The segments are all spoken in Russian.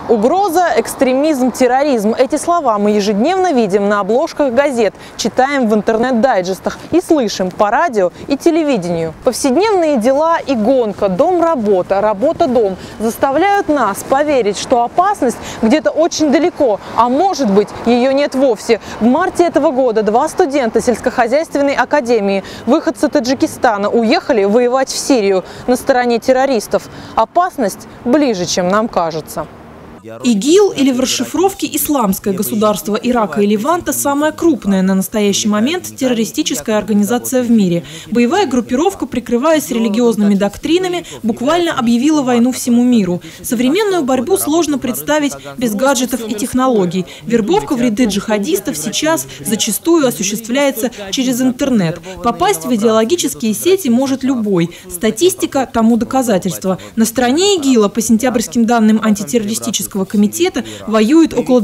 Угроза, экстремизм, терроризм – эти слова мы ежедневно видим на обложках газет, читаем в интернет-дайджестах и слышим по радио и телевидению. Повседневные дела и гонка, дом-работа, работа-дом заставляют нас поверить, что опасность где-то очень далеко, а может быть, ее нет вовсе. В марте этого года 2 студента сельскохозяйственной академии, выходцы Таджикистана, уехали воевать в Сирию на стороне террористов. Опасность ближе, чем нам кажется. ИГИЛ, или в расшифровке «Исламское государство Ирака и Леванта», самая крупная на настоящий момент террористическая организация в мире. Боевая группировка, прикрываясь религиозными доктринами, буквально объявила войну всему миру. Современную борьбу сложно представить без гаджетов и технологий. Вербовка в ряды джихадистов сейчас зачастую осуществляется через интернет. Попасть в идеологические сети может любой. Статистика тому доказательство. На стороне ИГИЛа, по сентябрьским данным антитеррористического комитета, воюет около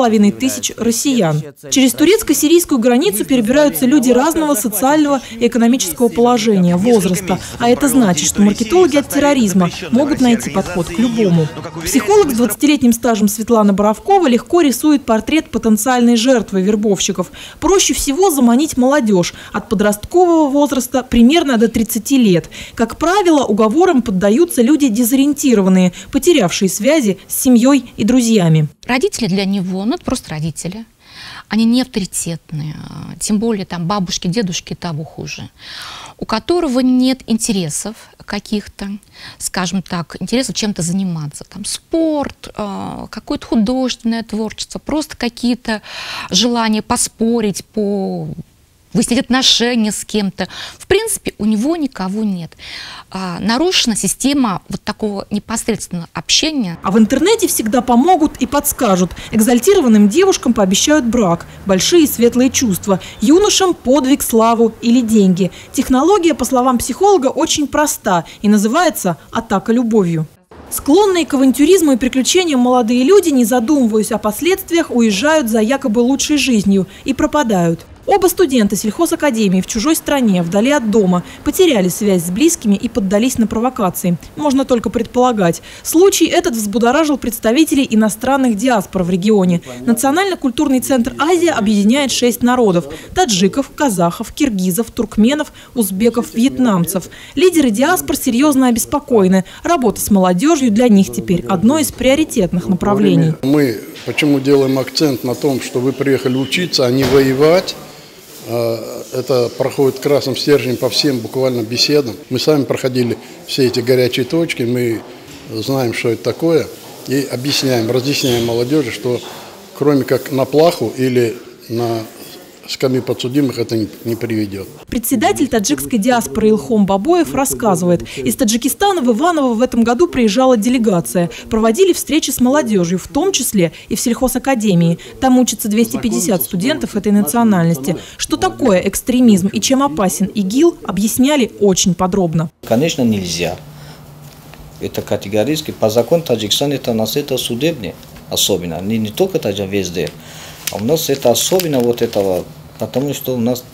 2500 россиян. Через турецко-сирийскую границу перебираются люди разного социального и экономического положения, возраста. А это значит, что маркетологи от терроризма могут найти подход к любому. Психолог с 20-летним стажем Светлана Боровкова легко рисует портрет потенциальной жертвы вербовщиков. Проще всего заманить молодежь от подросткового возраста примерно до 30 лет. Как правило, уговорам поддаются люди дезориентированные, потерявшие связи с семьей и друзьями. Родители для него, это просто родители. Они не авторитетные, тем более там бабушки, дедушки, того хуже. У которого нет интересов каких-то, скажем так, интересов чем-то заниматься. Там спорт, какое-то художественное творчество, просто какие-то желания поспорить, выяснить отношения с кем-то. В принципе, у него никого нет. Нарушена система вот такого непосредственного общения. А в интернете всегда помогут и подскажут. Экзальтированным девушкам пообещают брак, большие светлые чувства, юношам подвиг, славу или деньги. Технология, по словам психолога, очень проста и называется «атака любовью». Склонные к авантюризму и приключениям молодые люди, не задумываясь о последствиях, уезжают за якобы лучшей жизнью и пропадают. Оба студента сельхозакадемии в чужой стране, вдали от дома, потеряли связь с близкими и поддались на провокации. Можно только предполагать. Случай этот взбудоражил представителей иностранных диаспор в регионе. Национально-культурный центр «Азия» объединяет 6 народов – таджиков, казахов, киргизов, туркменов, узбеков, вьетнамцев. Лидеры диаспор серьезно обеспокоены. Работа с молодежью для них теперь одно из приоритетных направлений. Мы почему делаем акцент на том, что вы приехали учиться, а не воевать? Это проходит красным стержнем по всем буквально беседам. Мы сами проходили все эти горячие точки, мы знаем, что это такое, и объясняем, разъясняем молодежи, что кроме как на плаху или на скамью подсудимых это не приведет. Председатель таджикской диаспоры Илхом Бабоев рассказывает, из Таджикистана в Иваново в этом году приезжала делегация. Проводили встречи с молодежью, в том числе и в сельхозакадемии. Там учатся 250 студентов этой национальности. Что такое экстремизм и чем опасен ИГИЛ, объясняли очень подробно. Конечно, нельзя. Это категорически. По закону Таджикистана это у нас это судебное, особенно. Не только Таджикистан, везде. А у нас это особенно вот этого, потому что у нас,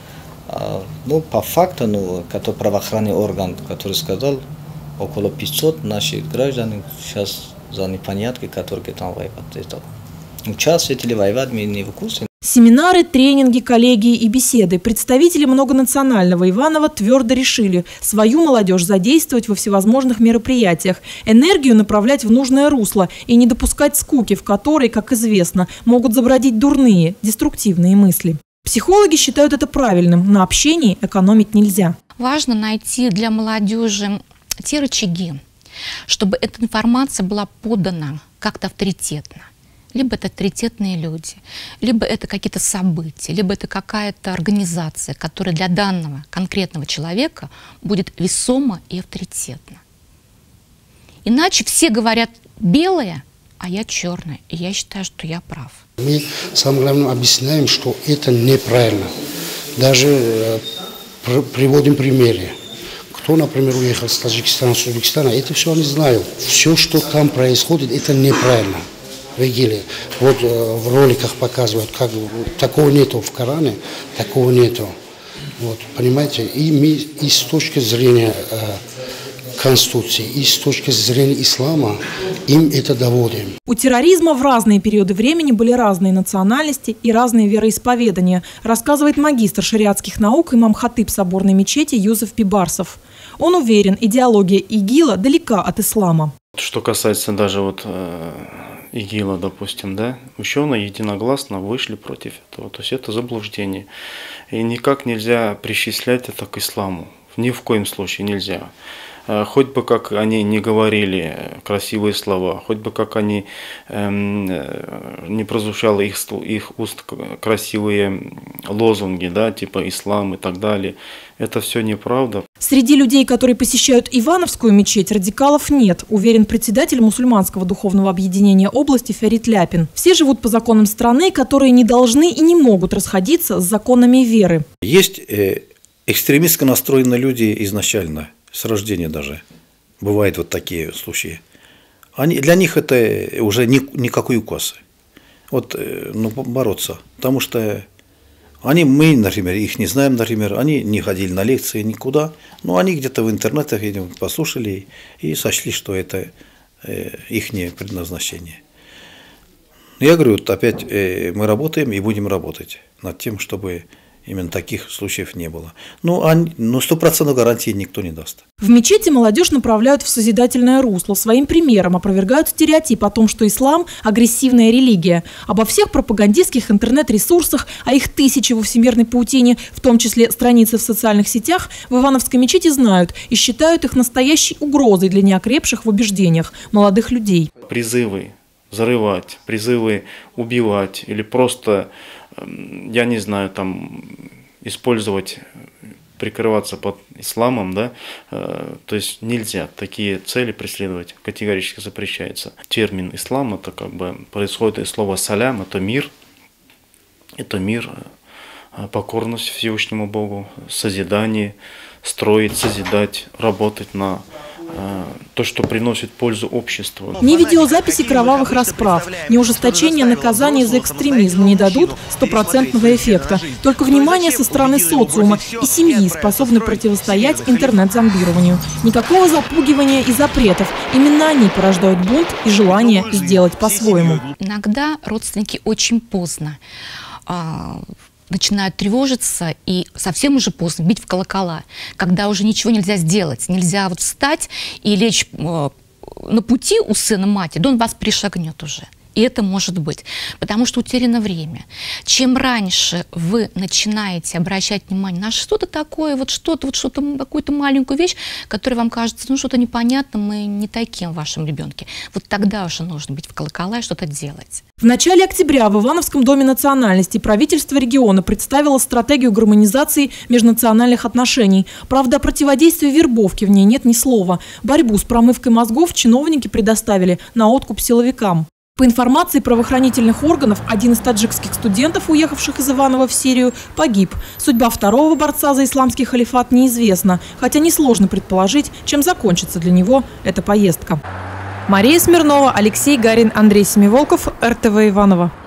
по факту, который правоохранительный орган, который сказал, около 500 наших граждан сейчас за непонятки, которые там воевают. Участвуют или воевать, мы не в курсе. Семинары, тренинги, коллегии и беседы. Представители многонационального Иванова твердо решили свою молодежь задействовать во всевозможных мероприятиях, энергию направлять в нужное русло и не допускать скуки, в которой, как известно, могут забродить дурные, деструктивные мысли. Психологи считают это правильным. На общении экономить нельзя. Важно найти для молодежи те рычаги, чтобы эта информация была подана как-то авторитетно. Либо это авторитетные люди, либо это какие-то события, либо это какая-то организация, которая для данного конкретного человека будет весома и авторитетна. Иначе все говорят белое, а я черная, и я считаю, что я прав. Мы самое главное объясняем, что это неправильно. Даже приводим примеры. Кто, например, уехал с Таджикистана, с Узбекистана, это все они знают. Все, что там происходит, это неправильно. В ИГИЛе. Вот в роликах показывают, как такого нету в Коране, такого нету. Вот, понимаете? И мы и с точки зрения Конституции и с точки зрения ислама им это доводим. У терроризма в разные периоды времени были разные национальности и разные вероисповедания, рассказывает магистр шариатских наук имам Хатыб соборной мечети Юсуф Пибарсов. Он уверен, идеология ИГИЛа далека от ислама. Что касается даже ИГИЛа, допустим, да, ученые единогласно вышли против этого. То есть это заблуждение. И никак нельзя причислять это к исламу. Ни в коем случае нельзя. Хоть бы как они не говорили красивые слова, хоть бы как они не прозвучало их уст красивые лозунги, да, типа ислам и так далее. Это все неправда. Среди людей, которые посещают Ивановскую мечеть, радикалов нет, уверен председатель мусульманского духовного объединения области Фарид Ляпин. Все живут по законам страны, которые не должны и не могут расходиться с законами веры. Есть экстремистски настроенные люди изначально, с рождения даже. Бывают вот такие случаи. Для них это уже никакой указ. Бороться. Потому что мы, например, их не знаем, например, они не ходили на лекции никуда, но они где-то в интернете послушали и сочли, что это их предназначение. Я говорю, опять мы работаем и будем работать над тем, чтобы именно таких случаев не было. Но 100% гарантии никто не даст. В мечети молодежь направляют в созидательное русло. Своим примером опровергают стереотип о том, что ислам – агрессивная религия. Обо всех пропагандистских интернет-ресурсах, о их тысячи во всемирной паутине, в том числе страницы в социальных сетях, в Ивановской мечети знают и считают их настоящей угрозой для неокрепших в убеждениях молодых людей. Призывы взрывать, призывы убивать или просто, я не знаю, использовать, прикрываться под исламом, да, то есть нельзя такие цели преследовать, категорически запрещается. Термин ислам, это происходит из слова салям, это мир, покорность Всевышнему Богу, созидание, строить, созидать, работать на то, что приносит пользу обществу. Ни видеозаписи кровавых расправ, ни ужесточения наказаний за экстремизм не дадут стопроцентного эффекта. Только внимание со стороны социума и семьи способны противостоять интернет-зомбированию. Никакого запугивания и запретов. Именно они порождают бунт и желание сделать по-своему. Иногда родственники очень поздно начинают тревожиться и совсем уже поздно бить в колокола, когда уже ничего нельзя сделать. Нельзя встать и лечь на пути у сына матери, да он вас перешагнет уже. И это может быть, потому что утеряно время. Чем раньше вы начинаете обращать внимание на что-то такое, какую-то маленькую вещь, которая вам кажется, что-то непонятным и не таким в вашем ребенке, вот тогда уже нужно бить в колокола и что-то делать. В начале октября в Ивановском доме национальностей правительство региона представило стратегию гармонизации межнациональных отношений. Правда, о противодействии вербовке в ней нет ни слова. Борьбу с промывкой мозгов чиновники предоставили на откуп силовикам. По информации правоохранительных органов, один из таджикских студентов, уехавших из Иванова в Сирию, погиб. Судьба второго борца за исламский халифат неизвестна, хотя несложно предположить, чем закончится для него эта поездка. Мария Смирнова, Алексей Гарин, Андрей Семиволков, РТВ Иваново.